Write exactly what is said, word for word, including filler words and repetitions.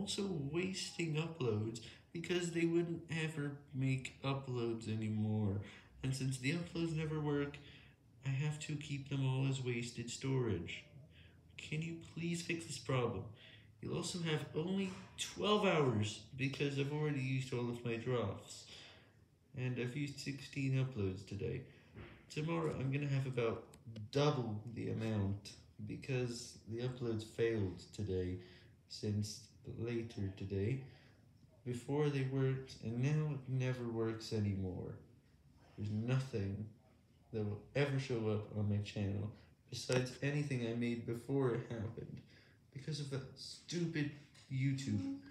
also wasting uploads because they wouldn't ever make uploads anymore. And since the uploads never work, I have to keep them all as wasted storage. Can you please fix this problem? You'll also have only twelve hours because I've already used all of my drafts. And I've used sixteen uploads today. Tomorrow I'm gonna have about double the amount because the uploads failed today since later today. Before they worked and now it never works anymore. There's nothing that will ever show up on my channel besides anything I made before it happened because of that stupid YouTube.